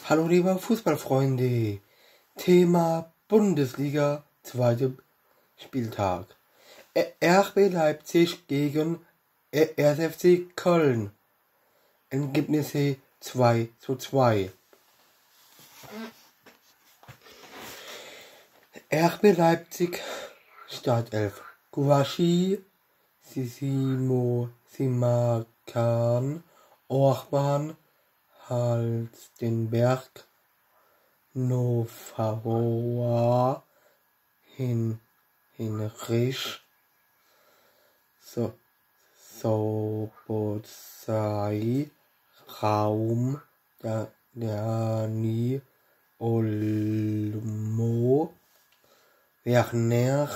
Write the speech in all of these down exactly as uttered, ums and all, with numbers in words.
Hallo liebe Fußballfreunde, Thema Bundesliga, zweiter Spieltag. R B Leipzig gegen R F C Köln. Ergebnisse zwei zu zwei. R B Leipzig Startelf: Gulaschi, Sissimo, Simakan, Orban, Halstenberg, Nofahoa, Hin, Hinrich, so, Sobozai, Raum, da, Dani, Olmo, Werner,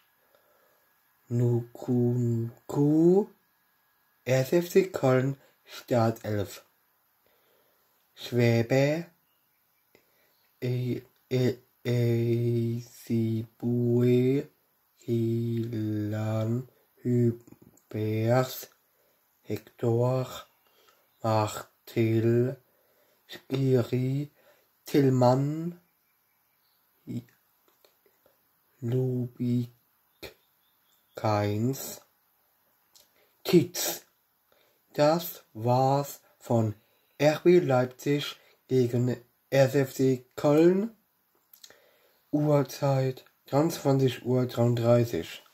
Nukunku. R F C Köln Startelf: Schwäbe, Eisibue, Kilan, Hübers, Hector, Martel, Skiri, Tillmann, Lubik, Keins, Kitz. Das war's von R B Leipzig gegen R F C Köln. Uhrzeit dreiundzwanzig Uhr dreiunddreißig.